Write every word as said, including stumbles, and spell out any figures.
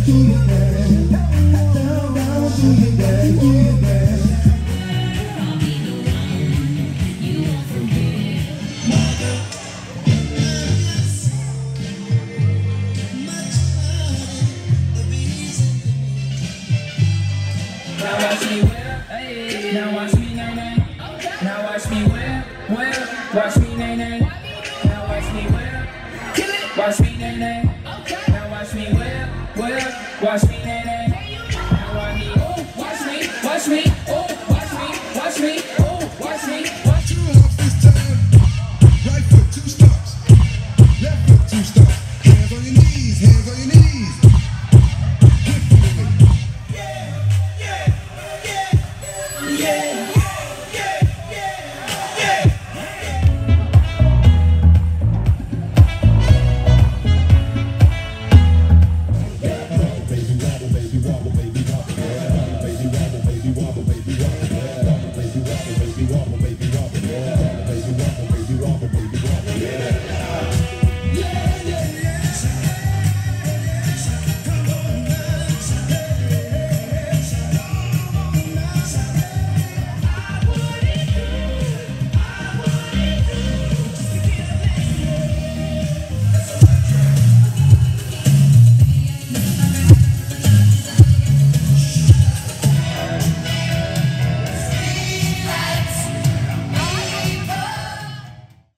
do your thing. Down, down, do your thing, do your thing. I'll be the one you won't forget. Now watch me whip, hey. Now watch me nay nay. Now watch me whip, whip. Watch me nay nay. Now watch me whip, kill it. Watch me nay nay. Now watch me whip, whip. Watch me nay nay. Now watch me, oh, watch me, watch me, oh, watch me, watch me, oh, watch me, watch Two hops this time. Right foot, two stumps. Left foot, two stumps. Hands on your knees, hands on your knees.